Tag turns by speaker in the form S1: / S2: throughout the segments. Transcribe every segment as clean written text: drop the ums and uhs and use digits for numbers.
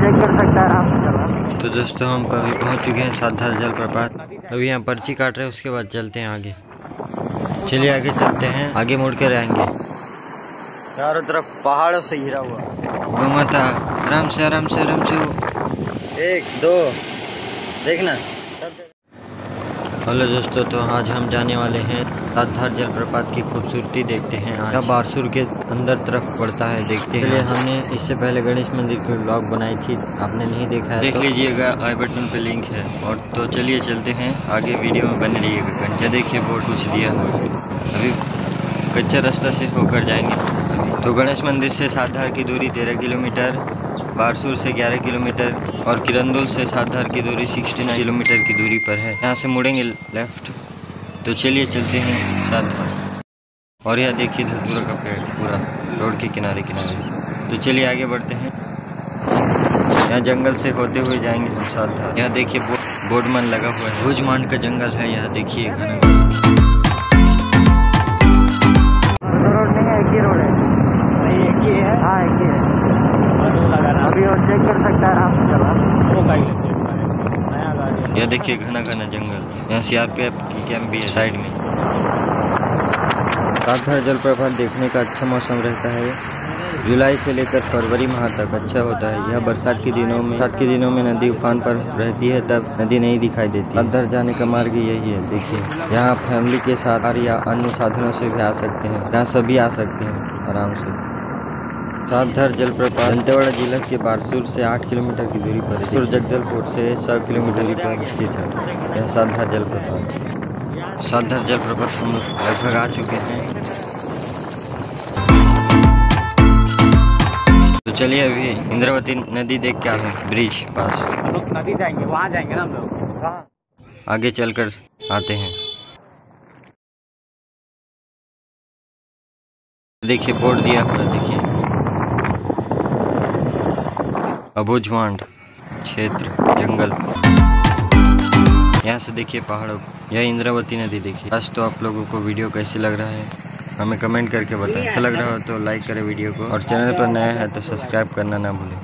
S1: Check कर सकता है आराम से।
S2: तो दोस्तों हम अभी पहुंच चुके हैं सातधार जलप्रपात। अभी यहाँ पर्ची काट रहे हैं, उसके बाद चलते हैं आगे। चलिए आगे चलते हैं, आगे मुड़ कर आएंगे।
S1: चारों तरफ पहाड़ों से घिरा हुआ।
S2: घुमाता आराम से आराम से आराम से।
S1: 1 2 देखना।
S2: हेलो दोस्तों, तो आज हम जाने वाले हैं सातधार जलप्रपात की खूबसूरती देखते हैं। आज बारसूर के अंदर तरफ पड़ता है, देखते हैं। चलिए, हमने इससे पहले गणेश मंदिर की व्लॉग बनाई थी, आपने नहीं देखा है देख लीजिएगा, आई बटन पे लिंक है। और तो चलिए चलते हैं आगे, वीडियो में बने रहिएगा। घंटा देखिए बोर्ड कुछ दिया हुआ है। अभी कच्चा रास्ता से होकर जाएंगे। तो गणेश मंदिर से सातधार की दूरी 13 किलोमीटर, बारसूर से 11 किलोमीटर और किरंदुल से सातधार की दूरी 69 किलोमीटर की दूरी पर है। यहाँ से मुड़ेंगे लेफ्ट। तो चलिए चलते हैं सातधार। और यह देखिए धतूरा का पेड़ पूरा रोड के किनारे किनारे। तो चलिए आगे बढ़ते हैं। यहाँ जंगल से होते हुए जाएंगे हम सातधार। यहाँ देखिए बोर्ड मन लगा हुआ है, भुजमांड का जंगल है। यहाँ देखिए घना
S1: रोड नहीं है, एक ही रोड है। नहीं, एक ही है। हाँ, एक ही है। अभी और चेक कर सकता है आराम से चला। नया गाड़ी।
S2: यह देखिए घना घना जंगल। यहाँ CRPF की कैंप भी है साइड में। सातधार जलप्रपात देखने का अच्छा मौसम रहता है। जुलाई से लेकर फरवरी माह तक अच्छा होता है। यह बरसात के दिनों में नदी उफान पर रहती है, तब नदी नहीं दिखाई देती। सातधार जाने का मार्ग यही है। देखिए, यहाँ फैमिली के साथ या अन्य साधनों से भी आ सकते हैं। यहाँ सभी आ सकते हैं आराम से। सातधार जलप्रपात दंतेवाड़ा जिला के बारसूर से 8 किलोमीटर की दूरी पर, जगदलपुर से 100 किलोमीटर की दूरी पर स्थित है। यह सातधार जलप्रपात। सातधार जलप्रपात हम लगभग आ चुके हैं। तो चलिए अभी इंद्रावती नदी देख के आए हैं, ब्रिज पास।
S1: नदी जाएंगे, वहाँ जाएंगे ना हम लोग।
S2: आगे चलकर आते हैं। देखिए बोर्ड दिया हुआ, देखिए अबुझमांड क्षेत्र जंगल। यहाँ से देखिए पहाड़ों, यह इंद्रावती नदी देखिए। आज तो आप लोगों को वीडियो कैसे लग रहा है हमें कमेंट करके बताएं। अच्छा लग रहा हो तो लाइक करें वीडियो को, और चैनल पर नया है तो सब्सक्राइब करना ना भूलें।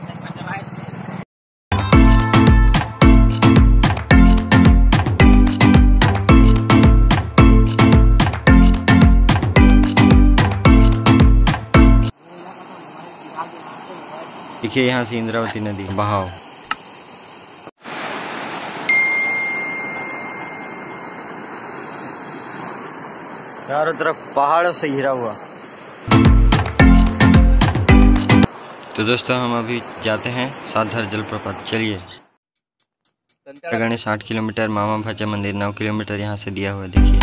S2: देखिए यहाँ से इंद्रावती नदी बहाव।
S1: चारों तरफ पहाड़ों से घिरा हुआ।
S2: तो दोस्तों हम अभी जाते हैं सातधार जलप्रपात। चलिए। गणेश 8 किलोमीटर, मामा भाचा मंदिर 9 किलोमीटर यहाँ से दिया हुआ है। देखिए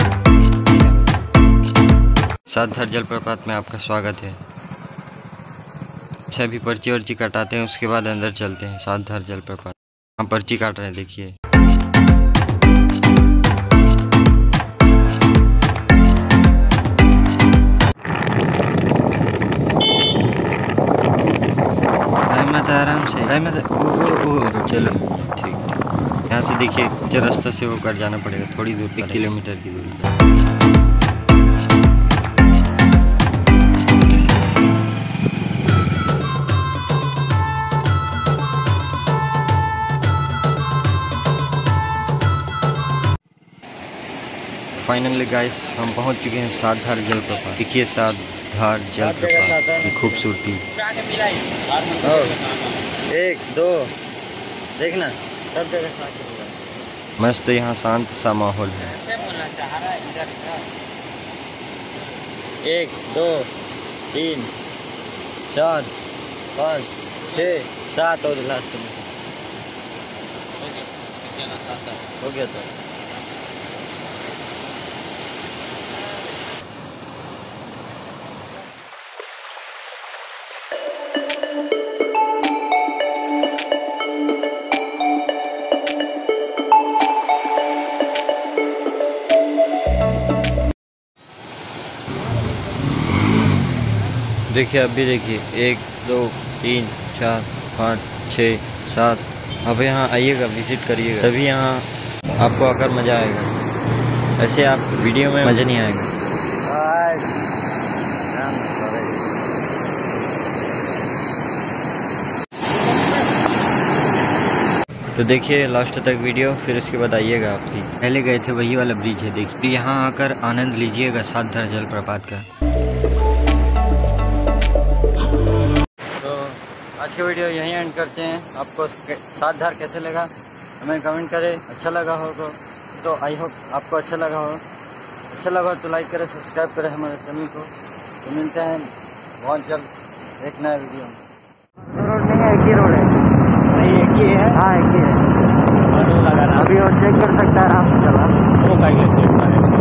S2: सातधार जलप्रपात में आपका स्वागत है। अच्छा, अभी पर्ची वर्ची कटाते हैं, उसके बाद अंदर चलते हैं सातधार जलप्रपात। हम पर्ची काट रहे हैं, देखिए। आराम से चलो ठीक। यहाँ से देखिए कच्चा रास्ता से होकर जाना पड़ेगा, थोड़ी दूर, 1 किलोमीटर की दूरी। फाइनली गाइस हम पहुँच चुके हैं सातधार जलप्रपात। देखिए सातधार जलप्रपात की खूबसूरती।
S1: 1 2 देखना, सब जगह
S2: मस्त, यहाँ शांत सा माहौल है।
S1: 1 2 3 4 5 6 7 और लास्ट में हो गया। तो
S2: देखिए अभी देखिए 1 2 3 4 5 6 7। अब यहाँ आइएगा, विजिट करिएगा, तभी यहाँ आपको आकर मज़ा आएगा। ऐसे आप वीडियो में मज़ा नहीं आएगा। तो देखिए लास्ट तक वीडियो, फिर उसके बाद आइएगा आप भी। पहले गए थे वही वाला ब्रिज है, देखिए यहाँ आकर आनंद लीजिएगा सातधार जलप्रपात का। तो आज का वीडियो यहीं एंड करते हैं। आपको सातधार कैसे लगा हमें कमेंट करें। अच्छा लगा हो तो आई होप आपको अच्छा लगा हो तो लाइक करें, सब्सक्राइब करें हमारे चैनल को। तो मिलते हैं बहुत जल्द एक नया वीडियो में। रोड नहीं है, एक ही रोड है।
S1: नहीं, एक ही है।
S2: हाँ एक ही है।
S1: लगा ना
S2: अभी और चेक कर सकता है आराम से चला।
S1: वो का चेक करें।